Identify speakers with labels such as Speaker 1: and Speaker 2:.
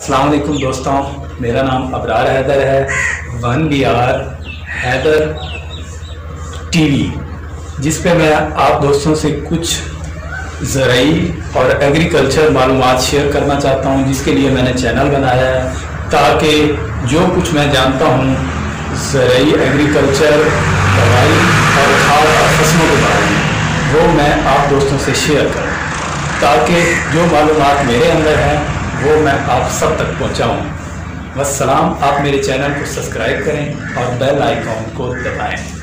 Speaker 1: अस्सलाम वालेकुम दोस्तों, मेरा नाम अबरार हैदर है। 1BR हैदर टीवी, जिस पे मैं आप दोस्तों से कुछ ज़राई और एग्रीकल्चर मालूमात शेयर करना चाहता हूँ, जिसके लिए मैंने चैनल बनाया है ताकि जो कुछ मैं जानता हूँ ज़राई, एग्रीकल्चर, दवाई और खाद और फसलों के बारे में वो मैं आप दोस्तों से शेयर करूँ, ताकि जो मालूमात मेरे अंदर हैं वो मैं आप सब तक पहुँचाऊँ। वस्सलाम। आप मेरे चैनल को सब्सक्राइब करें और बेल आइकॉन को दबाएं।